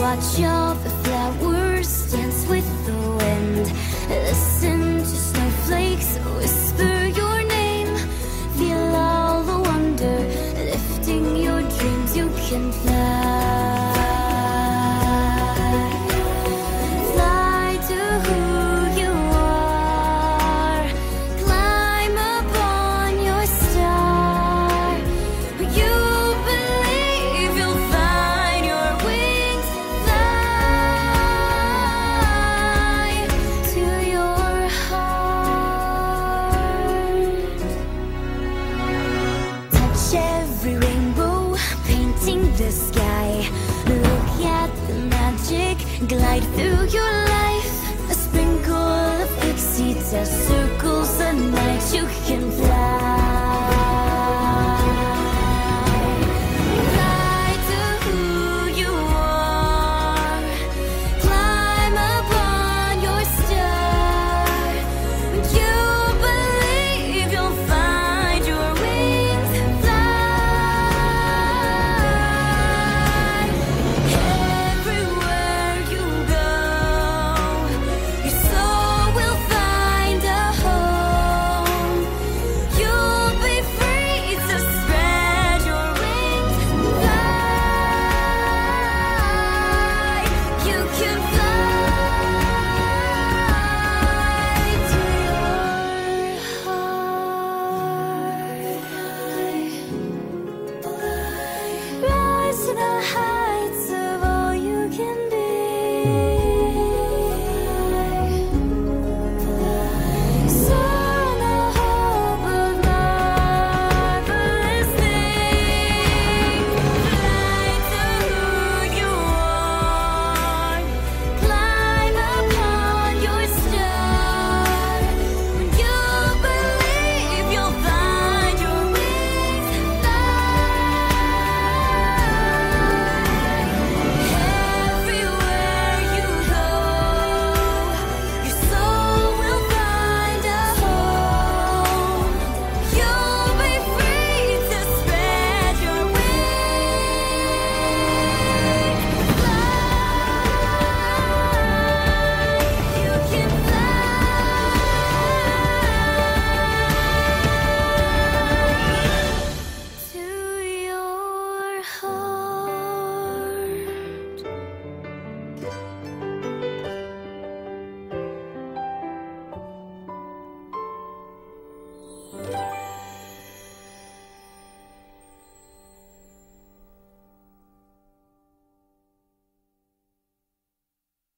Watch all the flowers dance with the wind. Listen to snowflakes whisper your name. Feel all the wonder, lifting your dreams. You can fly. Fly to who you are. Climb upon your star. You believe you'll find your wings. Fly to your heart. Touch every rainbow, painting the sky. Look at the magic, glide through your life. A sprinkle of pixie dust circles the night. You can